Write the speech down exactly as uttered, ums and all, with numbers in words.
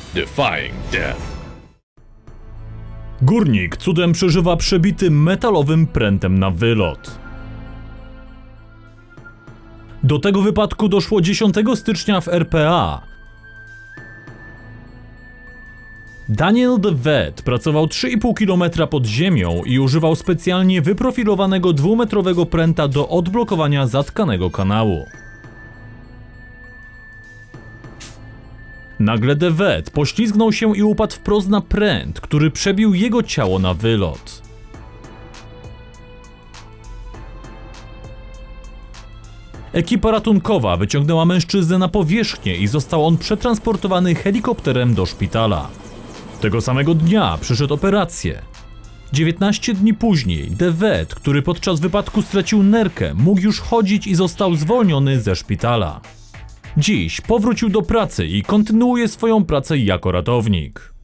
Defying Death. Górnik cudem przeżywa przebity metalowym prętem na wylot. Do tego wypadku doszło dziesiątego stycznia w R P A. Daniel DeVette pracował trzy i pół kilometra pod ziemią i używał specjalnie wyprofilowanego dwumetrowego pręta do odblokowania zatkanego kanału. Nagle DeVette poślizgnął się i upadł wprost na pręt, który przebił jego ciało na wylot. Ekipa ratunkowa wyciągnęła mężczyznę na powierzchnię i został on przetransportowany helikopterem do szpitala. Tego samego dnia przyszedł operację. dziewiętnaście dni później DeVette, który podczas wypadku stracił nerkę, mógł już chodzić i został zwolniony ze szpitala. Dziś powrócił do pracy i kontynuuje swoją pracę jako ratownik.